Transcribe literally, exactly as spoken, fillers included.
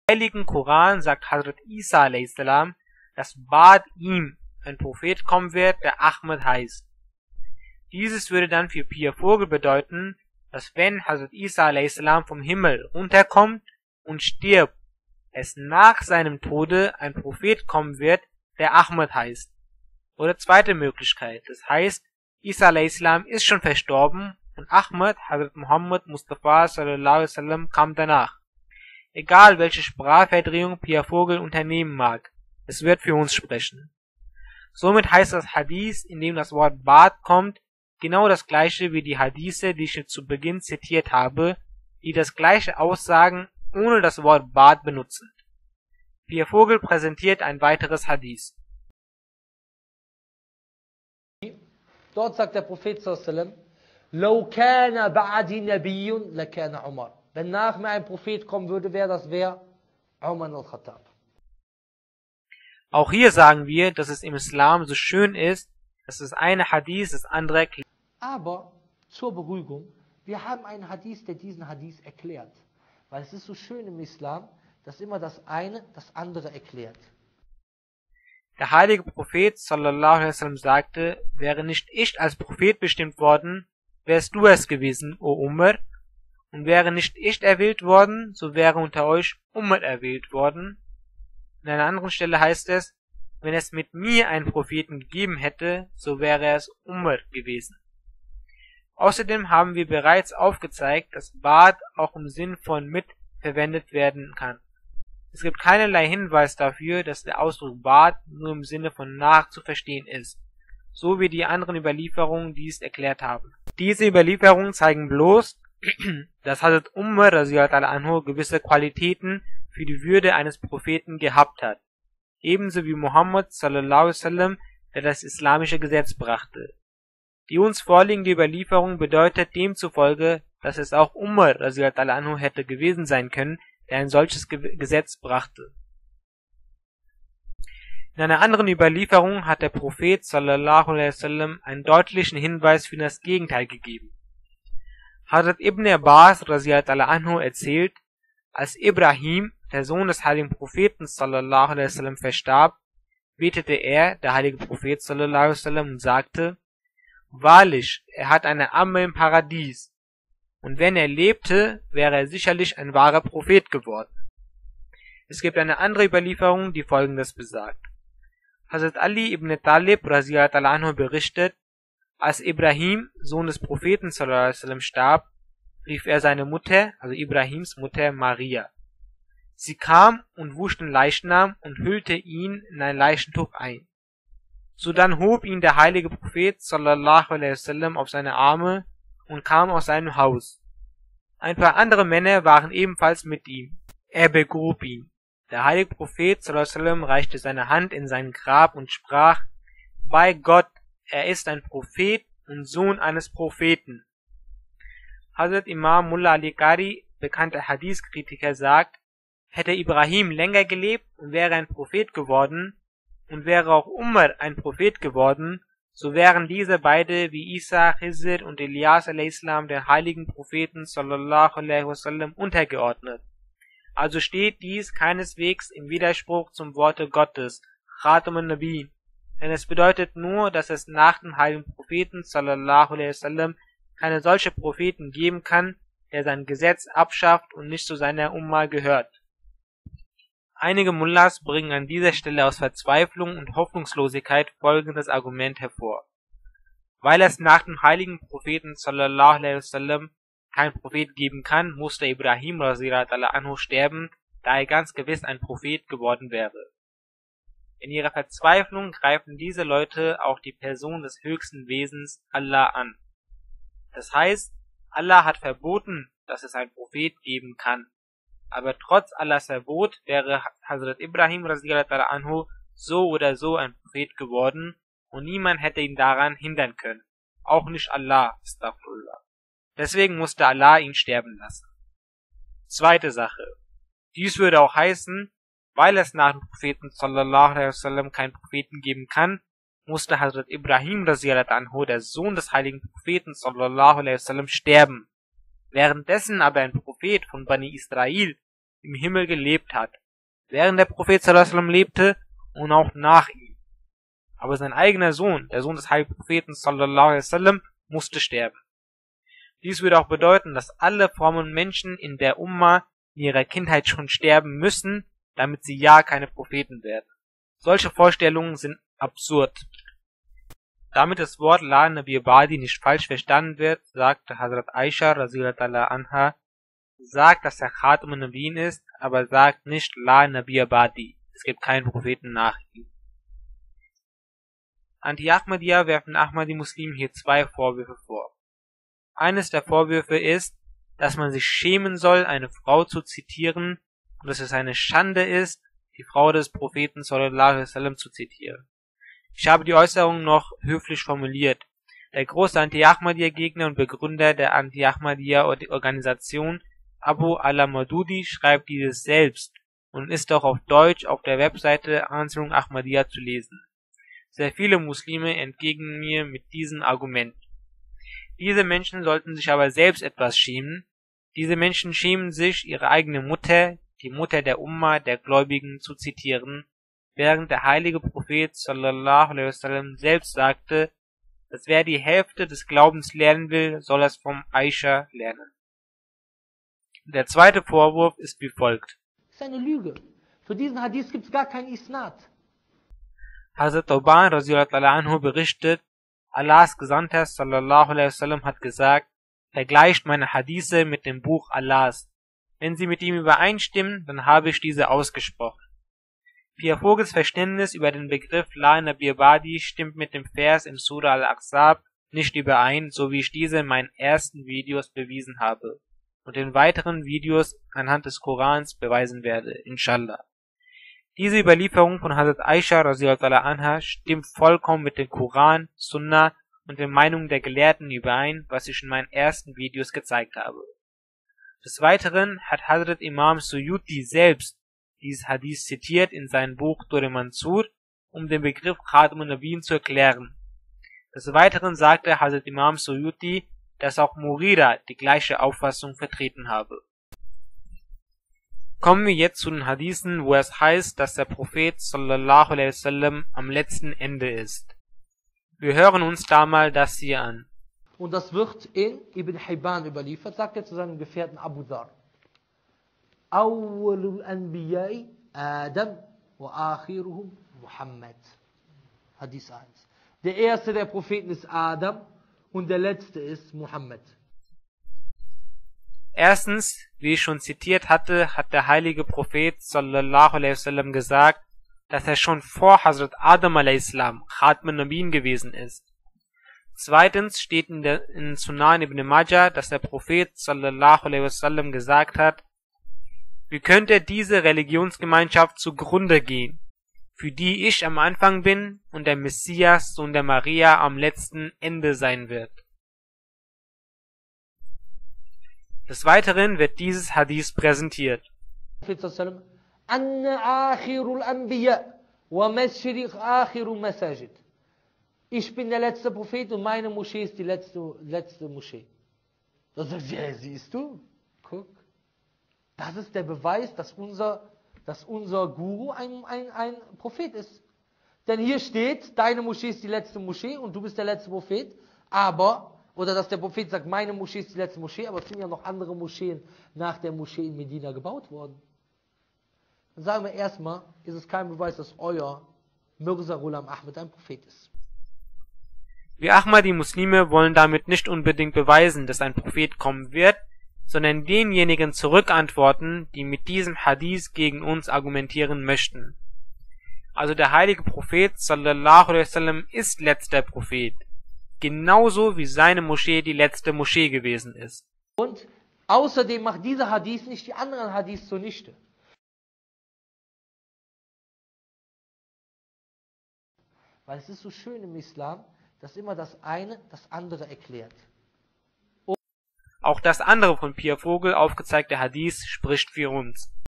Heiligen Koran sagt Hazrat Isa a.s., dass bald ihm ein Prophet kommen wird, der Ahmed heißt. Dieses würde dann für Pir Vogel bedeuten, dass wenn Hazrat Isa a.s. vom Himmel runterkommt und stirbt, es nach seinem Tode ein Prophet kommen wird, der Ahmed heißt. Oder zweite Möglichkeit, das heißt, Isa a.s. ist schon verstorben und Ahmed, Hazrat Muhammad Mustafa sallallahu alaihi wasallam, kam danach. Egal welche Sprachverdrehung Pir Vogel unternehmen mag, es wird für uns sprechen. Somit heißt das Hadith, in dem das Wort Bad kommt, genau das gleiche wie die Hadithe, die ich zu Beginn zitiert habe, die das gleiche aussagen, ohne das Wort Bad benutzen. Pir Vogel präsentiert ein weiteres Hadith. Dort sagt der Prophet sallallahu alaihi wasallam: "Law kana ba'di nabiyyun lakana Umar." Wenn nach mir ein Prophet kommen würde, wäre das wer? Umar al-Khattab. Auch hier sagen wir, dass es im Islam so schön ist, dass das eine Hadith das andere erklärt. Aber zur Beruhigung, wir haben einen Hadith, der diesen Hadith erklärt. Weil es ist so schön im Islam, dass immer das eine das andere erklärt. Der heilige Prophet sallallahu alaihi wasallam sagte, wäre nicht ich als Prophet bestimmt worden, wärst du es gewesen, o Umar. Und wäre nicht ich erwählt worden, so wäre unter euch Umar erwählt worden. In einer anderen Stelle heißt es, wenn es mit mir einen Propheten gegeben hätte, so wäre es Umar gewesen. Außerdem haben wir bereits aufgezeigt, dass Bad auch im Sinn von mit verwendet werden kann. Es gibt keinerlei Hinweis dafür, dass der Ausdruck Bad nur im Sinne von nach zu verstehen ist, so wie die anderen Überlieferungen dies erklärt haben. Diese Überlieferungen zeigen bloß, dass Hazrat Umar radhiyallahu anhu gewisse Qualitäten für die Würde eines Propheten gehabt hat, ebenso wie Muhammad sallallahu alaihi wasallam, der das islamische Gesetz brachte. Die uns vorliegende Überlieferung bedeutet demzufolge, dass es auch Umar radhiyallahu anhu hätte gewesen sein können, der ein solches Ge Gesetz brachte. In einer anderen Überlieferung hat der Prophet sallallahu alaihi wasallam einen deutlichen Hinweis für das Gegenteil gegeben. Hazrat Ibn Abbas radhiyallahu anhu erzählt, als Ibrahim, der Sohn des heiligen Propheten sallallahu alaihi wasallam, verstarb, betete er, der heilige Prophet sallallahu alaihi wasallam, und sagte: Wahrlich, er hat eine Amme im Paradies, und wenn er lebte, wäre er sicherlich ein wahrer Prophet geworden. Es gibt eine andere Überlieferung, die folgendes besagt. Hazrat Ali ibn Talib radhiyallahu anhu berichtet, als Ibrahim, Sohn des Propheten sallallahu alaihi wasallam, starb, rief er seine Mutter, also Ibrahims Mutter, Maria. Sie kam und wusch den Leichnam und hüllte ihn in ein Leichentuch ein. Sodann hob ihn der heilige Prophet sallallahu alaihi wasallam auf seine Arme und kam aus seinem Haus. Ein paar andere Männer waren ebenfalls mit ihm. Er begrub ihn. Der heilige Prophet sallallahu alaihi wasallam reichte seine Hand in sein Grab und sprach: Bei Gott, er ist ein Prophet und Sohn eines Propheten. Hazrat Imam Mullah Ali Qari, bekannter Hadith-Kritiker, sagt, hätte Ibrahim länger gelebt und wäre ein Prophet geworden, und wäre auch Umar ein Prophet geworden, so wären diese beide wie Isa, Khizr und Elias a.s. der heiligen Propheten sallallahu alaihi wasallam untergeordnet. Also steht dies keineswegs im Widerspruch zum Worte Gottes, Khatamun Nabi, denn es bedeutet nur, dass es nach dem heiligen Propheten sallallahu alaihi wasallam keine solche Propheten geben kann, der sein Gesetz abschafft und nicht zu seiner Umma gehört. Einige Mullahs bringen an dieser Stelle aus Verzweiflung und Hoffnungslosigkeit folgendes Argument hervor. Weil es nach dem heiligen Propheten sallallahu alaihi wasallam kein Prophet geben kann, musste Ibrahim radhiyallahu anhu sterben, da er ganz gewiss ein Prophet geworden wäre. In ihrer Verzweiflung greifen diese Leute auch die Person des höchsten Wesens, Allah, an. Das heißt, Allah hat verboten, dass es einen Prophet geben kann. Aber trotz Allahs Verbot wäre Hazrat Ibrahim radhiyallahu anhu so oder so ein Prophet geworden und niemand hätte ihn daran hindern können. Auch nicht Allah, astaghfirullah. Deswegen musste Allah ihn sterben lassen. Zweite Sache. Dies würde auch heißen, weil es nach dem Propheten sallallahu alaihi wasallam keinen Propheten geben kann, musste Hazrat Ibrahim radhiyallahu anhu, der Sohn des heiligen Propheten sallallahu alaihi wasallam, sterben. Währenddessen aber ein Prophet von Bani Israel, im Himmel gelebt hat, während der Prophet sallallahu alaihi wasallam lebte und auch nach ihm. Aber sein eigener Sohn, der Sohn des heiligen Propheten sallallahu alaihi wasallam, musste sterben. Dies würde auch bedeuten, dass alle frommen Menschen in der Umma in ihrer Kindheit schon sterben müssen, damit sie ja keine Propheten werden. Solche Vorstellungen sind absurd. Damit das Wort La Nabiy Ba'di nicht falsch verstanden wird, sagte Hazrat Aisha radhiyallahu anha, sagt, dass er Khatam an-Nabiyyin ist, aber sagt nicht La Nabiy Ba'di. Es gibt keinen Propheten nach ihm. Anti-Ahmadiyya werfen Ahmadi-Muslimen hier zwei Vorwürfe vor. Eines der Vorwürfe ist, dass man sich schämen soll, eine Frau zu zitieren und dass es eine Schande ist, die Frau des Propheten sallallahu alaihi wasallam zu zitieren. Ich habe die Äußerung noch höflich formuliert. Der große Anti-Ahmadiyya-Gegner und Begründer der Anti-Ahmadiyya-Organisation Abu al-Maududi schreibt dieses selbst und ist auch auf Deutsch auf der Webseite Ansarung Ahmadiyya zu lesen. Sehr viele Muslime entgegnen mir mit diesem Argument. Diese Menschen sollten sich aber selbst etwas schämen. Diese Menschen schämen sich, ihre eigene Mutter, die Mutter der Umma, der Gläubigen, zu zitieren, während der heilige Prophet sallallahu alaihi wasallam selbst sagte, dass wer die Hälfte des Glaubens lernen will, soll es vom Aisha lernen. Der zweite Vorwurf ist wie folgt. Das ist eine Lüge. Für diesen Hadith gibt es gar kein Isnad. Hazrat Tauban radhiyallahu anhu berichtet, Allahs Gesandter sallallahu alaihi wasallam hat gesagt, vergleicht meine Hadithe mit dem Buch Allahs. Wenn sie mit ihm übereinstimmen, dann habe ich diese ausgesprochen. Pir Vogels Verständnis über den Begriff La Nabiy Ba'di stimmt mit dem Vers im Surah Al-Ahzab nicht überein, so wie ich diese in meinen ersten Videos bewiesen habe und in weiteren Videos anhand des Korans beweisen werde, inshallah. Diese Überlieferung von Hazrat Aisha radhiyallahu anha stimmt vollkommen mit dem Koran, Sunna und den Meinungen der Gelehrten überein, was ich in meinen ersten Videos gezeigt habe. Des Weiteren hat Hazrat Imam Suyuti selbst dieses Hadith zitiert in seinem Buch Dur Mansur, um den Begriff Khatam an-Nabiyyin zu erklären. Des Weiteren sagte Hazrat Imam Suyuti, dass auch Murira die gleiche Auffassung vertreten habe. Kommen wir jetzt zu den Hadithen, wo es heißt, dass der Prophet sallallahu alaihi wasallam am letzten Ende ist. Wir hören uns da mal das hier an. Und das wird in Ibn Hibban überliefert, sagt er zu seinem Gefährten Abu Dhar. Awwalul Anbiya'i Adam wa akhiruhum Muhammad. Hadith eins. Der erste der Propheten ist Adam und der letzte ist Muhammad. Erstens, wie ich schon zitiert hatte, hat der heilige Prophet sallallahu alaihi wasallam gesagt, dass er schon vor Hazrat Adam a.s. Khatam an-Nabiyyin gewesen ist. Zweitens steht in der in Sunan ibn Majah, dass der Prophet sallallahu alaihi wasallam gesagt hat, wie könnte diese Religionsgemeinschaft zugrunde gehen, für die ich am Anfang bin und der Messias, Sohn der Maria, am letzten Ende sein wird. Des Weiteren wird dieses Hadith präsentiert. Ich bin der letzte Prophet und meine Moschee ist die letzte, letzte Moschee. Da sagt sie, ja, siehst du? Guck. Das ist der Beweis, dass unser, dass unser Guru ein, ein, ein Prophet ist. Denn hier steht, deine Moschee ist die letzte Moschee und du bist der letzte Prophet, aber... Oder dass der Prophet sagt, meine Moschee ist die letzte Moschee, aber es sind ja noch andere Moscheen nach der Moschee in Medina gebaut worden. Dann sagen wir erstmal, ist es kein Beweis, dass euer Mirza Ghulam Ahmad ein Prophet ist. Wir Ahmadi-Muslime wollen damit nicht unbedingt beweisen, dass ein Prophet kommen wird, sondern denjenigen zurückantworten, die mit diesem Hadith gegen uns argumentieren möchten. Also der heilige Prophet sallallahu alaihi wasallam ist letzter Prophet. Genauso wie seine Moschee die letzte Moschee gewesen ist. Und außerdem macht dieser Hadith nicht die anderen Hadiths zunichte. Weil es ist so schön im Islam, dass immer das eine das andere erklärt. Auch das andere von Pir Vogel aufgezeigte Hadith spricht für uns.